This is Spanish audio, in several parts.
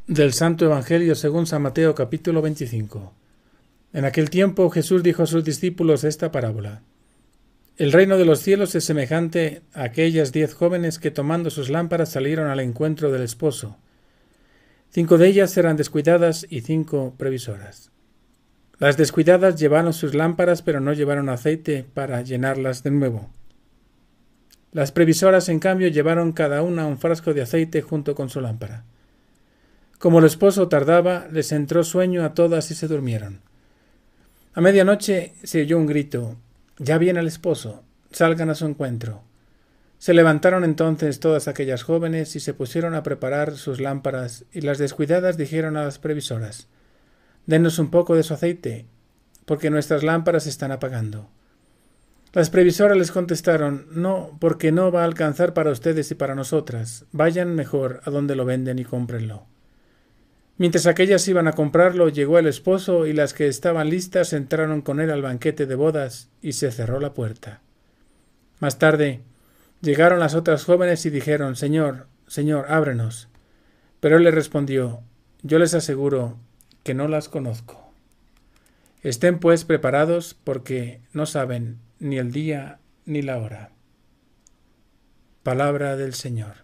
Del Santo Evangelio según San Mateo, capítulo 25. En aquel tiempo Jesús dijo a sus discípulos esta parábola. El reino de los cielos es semejante a aquellas 10 jóvenes que tomando sus lámparas salieron al encuentro del esposo. 5 de ellas eran descuidadas y 5 previsoras. Las descuidadas llevaron sus lámparas, pero no llevaron aceite para llenarlas de nuevo. Las previsoras, en cambio, llevaron cada una un frasco de aceite junto con su lámpara. Como el esposo tardaba, les entró sueño a todas y se durmieron. A medianoche se oyó un grito: «Ya viene el esposo, salgan a su encuentro». Se levantaron entonces todas aquellas jóvenes y se pusieron a preparar sus lámparas, y las descuidadas dijeron a las previsoras: «Denos un poco de su aceite, porque nuestras lámparas se están apagando». Las previsoras les contestaron: «No, porque no va a alcanzar para ustedes y para nosotras. Vayan mejor a donde lo venden y cómprenlo». Mientras aquellas iban a comprarlo, llegó el esposo, y las que estaban listas entraron con él al banquete de bodas, y se cerró la puerta. Más tarde llegaron las otras jóvenes y dijeron: «Señor, Señor, ábrenos». Pero él les respondió: «Yo les aseguro que no las conozco. Estén pues preparados, porque no saben ni el día ni la hora». Palabra del Señor.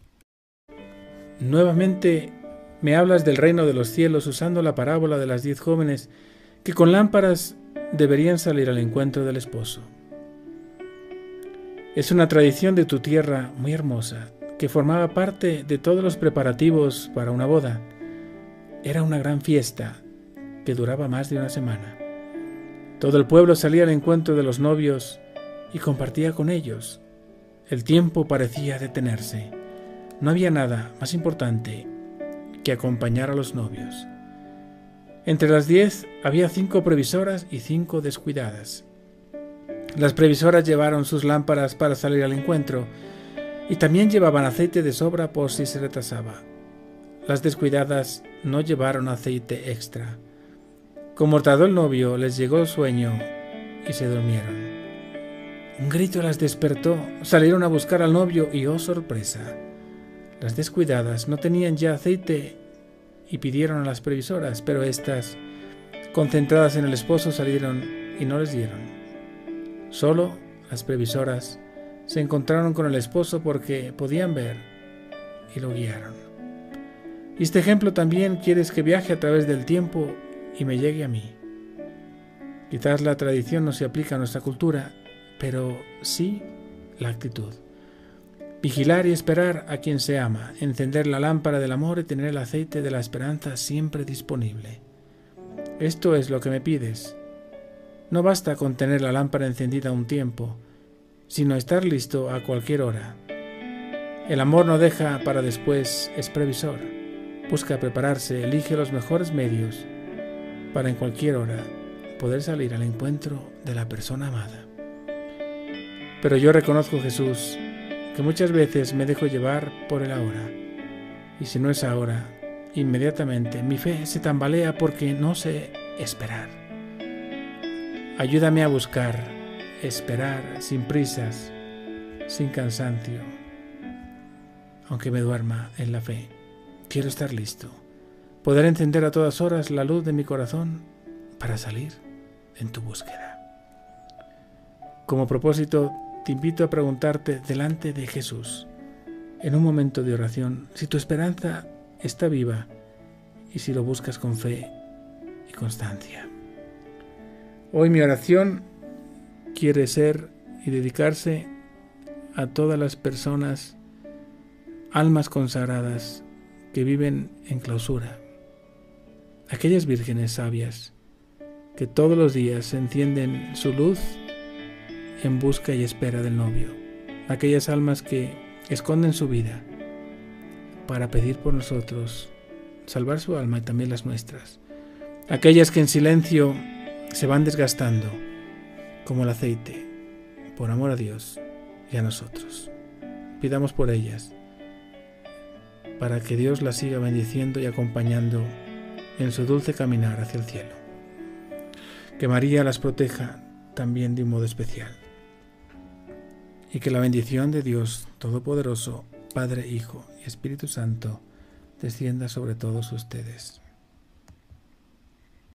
Nuevamente me hablas del reino de los cielos usando la parábola de las 10 jóvenes que con lámparas deberían salir al encuentro del esposo. Es una tradición de tu tierra muy hermosa, que formaba parte de todos los preparativos para una boda. Era una gran fiesta que duraba más de una semana. Todo el pueblo salía al encuentro de los novios y compartía con ellos. El tiempo parecía detenerse. No había nada más importante que acompañar a los novios. Entre las 10 había 5 previsoras y 5 descuidadas. Las previsoras llevaron sus lámparas para salir al encuentro y también llevaban aceite de sobra por si se retrasaba. Las descuidadas no llevaron aceite extra. Como tardó el novio, les llegó el sueño y se durmieron. Un grito las despertó, salieron a buscar al novio y ¡oh sorpresa! Las descuidadas no tenían ya aceite y pidieron a las previsoras, pero éstas, concentradas en el esposo, salieron y no les dieron. Solo las previsoras se encontraron con el esposo porque podían ver y lo guiaron. Y este ejemplo también quieres que viaje a través del tiempo y me llegue a mí. Quizás la tradición no se aplica a nuestra cultura, pero sí la actitud. Vigilar y esperar a quien se ama, encender la lámpara del amor y tener el aceite de la esperanza siempre disponible. Esto es lo que me pides. No basta con tener la lámpara encendida un tiempo, sino estar listo a cualquier hora. El amor no deja para después, es previsor. Busca prepararse, elige los mejores medios para en cualquier hora poder salir al encuentro de la persona amada. Pero yo reconozco, Jesús, que muchas veces me dejo llevar por el ahora, y si no es ahora, inmediatamente mi fe se tambalea porque no sé esperar. Ayúdame a buscar, esperar sin prisas, sin cansancio. Aunque me duerma en la fe, quiero estar listo, poder encender a todas horas la luz de mi corazón para salir en tu búsqueda. Como propósito, te invito a preguntarte delante de Jesús, en un momento de oración, si tu esperanza está viva y si lo buscas con fe y constancia. Hoy mi oración quiere ser y dedicarse a todas las personas, almas consagradas que viven en clausura, aquellas vírgenes sabias que todos los días encienden su luz en busca y espera del novio, aquellas almas que esconden su vida para pedir por nosotros, salvar su alma y también las nuestras, aquellas que en silencio se van desgastando como el aceite, por amor a Dios y a nosotros. Pidamos por ellas, para que Dios las siga bendiciendo y acompañando en su dulce caminar hacia el cielo. Que María las proteja también de un modo especial. Y que la bendición de Dios Todopoderoso, Padre, Hijo y Espíritu Santo, descienda sobre todos ustedes.